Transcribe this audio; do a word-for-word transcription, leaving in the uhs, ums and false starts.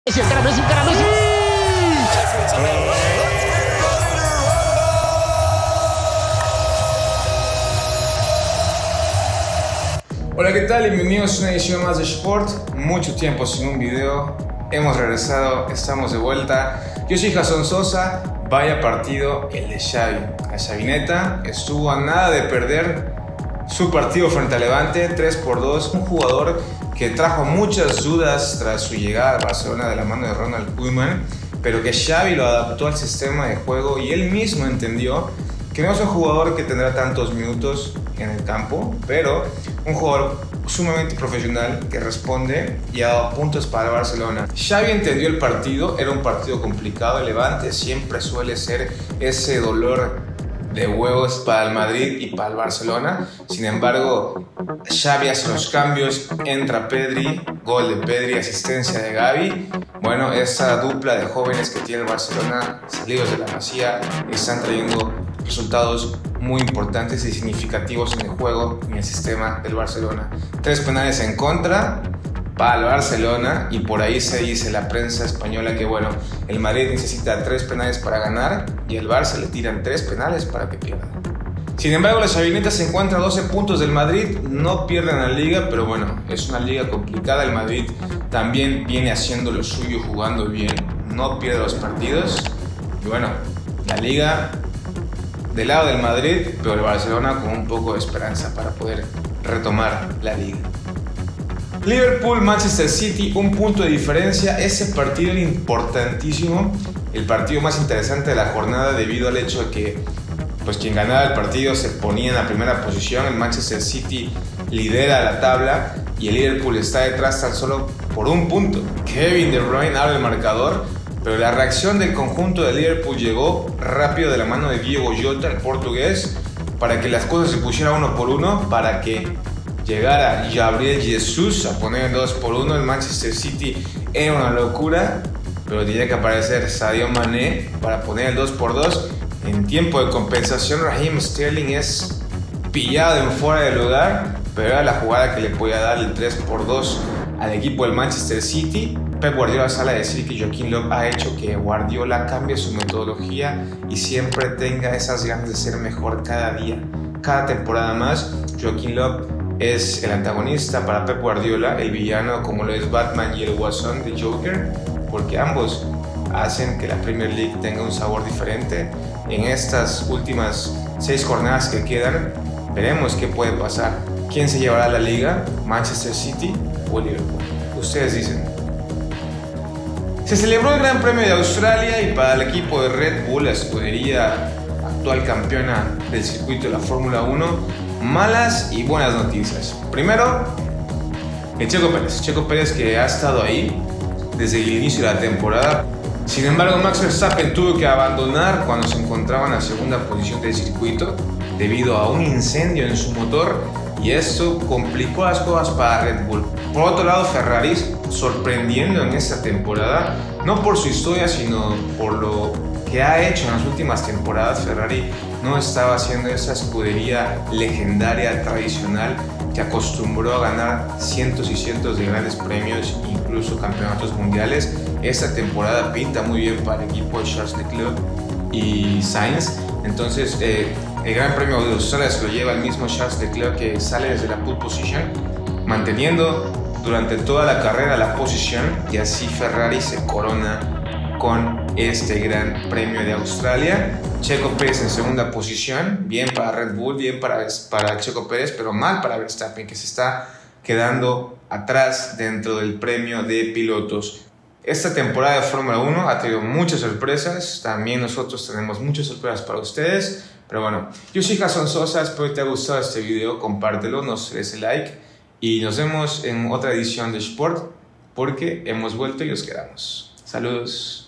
Messi, encara Messi, encara Messi. Hola, ¿qué tal? Bienvenidos a una edición más de Sport. Mucho tiempo sin un video. Hemos regresado, estamos de vuelta. Yo soy Jason Sosa. Vaya partido el de Xavi. La Xavineta estuvo a nada de perder su partido frente a Levante, tres por dos. Un jugador que trajo muchas dudas tras su llegada a Barcelona de la mano de Ronald Koeman, pero que Xavi lo adaptó al sistema de juego y él mismo entendió que no es un jugador que tendrá tantos minutos en el campo, pero un jugador sumamente profesional que responde y ha dado puntos para Barcelona. Xavi entendió el partido, era un partido complicado. El Levante siempre suele ser ese dolor de huevos para el Madrid y para el Barcelona. Sin embargo, Xavi hace los cambios, entra Pedri, gol de Pedri, asistencia de Gavi. Bueno, esa dupla de jóvenes que tiene el Barcelona, salidos de la Masía, están trayendo resultados muy importantes y significativos en el juego y en el sistema del Barcelona. Tres penales en contra para el Barcelona, y por ahí se dice la prensa española que bueno, el Madrid necesita tres penales para ganar y el Barça le tiran tres penales para que pierda. Sin embargo, la Xavineta se encuentra a doce puntos del Madrid, no pierden la liga, pero bueno, es una liga complicada. El Madrid también viene haciendo lo suyo, jugando bien, no pierde los partidos, y bueno, la liga del lado del Madrid, pero el Barcelona con un poco de esperanza para poder retomar la liga. Liverpool, Manchester City, un punto de diferencia. Ese partido era importantísimo, el partido más interesante de la jornada, debido al hecho de que pues quien ganaba el partido se ponía en la primera posición. El Manchester City lidera la tabla y el Liverpool está detrás tan solo por un punto. Kevin De Bruyne abre el marcador, pero la reacción del conjunto de Liverpool llegó rápido de la mano de Diego Jota, el portugués, para que las cosas se pusieran uno por uno, para que llegara Gabriel Jesús a poner el dos por uno. El Manchester City era una locura, pero tenía que aparecer Sadio Mané para poner el dos por dos. En tiempo de compensación, Raheem Sterling es pillado en fuera de lugar, pero era la jugada que le podía dar el tres por dos al equipo del Manchester City. Pep Guardiola sale a decir que Joaquín Löw ha hecho que Guardiola cambie su metodología y siempre tenga esas ganas de ser mejor cada día, cada temporada más. Joaquín Löw es el antagonista para Pep Guardiola, el villano como lo es Batman y el Guasón de Joker, porque ambos hacen que la Premier League tenga un sabor diferente. En estas últimas seis jornadas que quedan, veremos qué puede pasar. ¿Quién se llevará la liga? ¿Manchester City o Liverpool? Ustedes dicen. Se celebró el Gran Premio de Australia y para el equipo de Red Bull, la escudería actual campeona del circuito de la Fórmula uno, malas y buenas noticias. Primero, el Checo Pérez. Checo Pérez que ha estado ahí desde el inicio de la temporada. Sin embargo, Max Verstappen tuvo que abandonar cuando se encontraba en la segunda posición del circuito debido a un incendio en su motor, y esto complicó las cosas para Red Bull. Por otro lado, Ferrari sorprendiendo en esta temporada, no por su historia, sino por lo que ha hecho en las últimas temporadas. Ferrari no estaba haciendo esa escudería legendaria, tradicional, que acostumbró a ganar cientos y cientos de grandes premios, incluso campeonatos mundiales. Esta temporada pinta muy bien para el equipo de Charles Leclerc y Sainz. Entonces, eh, el Gran Premio de Australia se lo lleva el mismo Charles Leclerc, que sale desde la pole position, manteniendo durante toda la carrera la posición, y así Ferrari se corona con este Gran Premio de Australia. Checo Pérez en segunda posición, bien para Red Bull, bien para, para Checo Pérez, pero mal para Verstappen, que se está quedando atrás dentro del premio de pilotos. Esta temporada de Fórmula uno ha tenido muchas sorpresas, también nosotros tenemos muchas sorpresas para ustedes, pero bueno, yo soy Jason Sosa, espero que te haya gustado este video, compártelo, no se des el like y nos vemos en otra edición de Sport, porque hemos vuelto y nos quedamos. Saludos.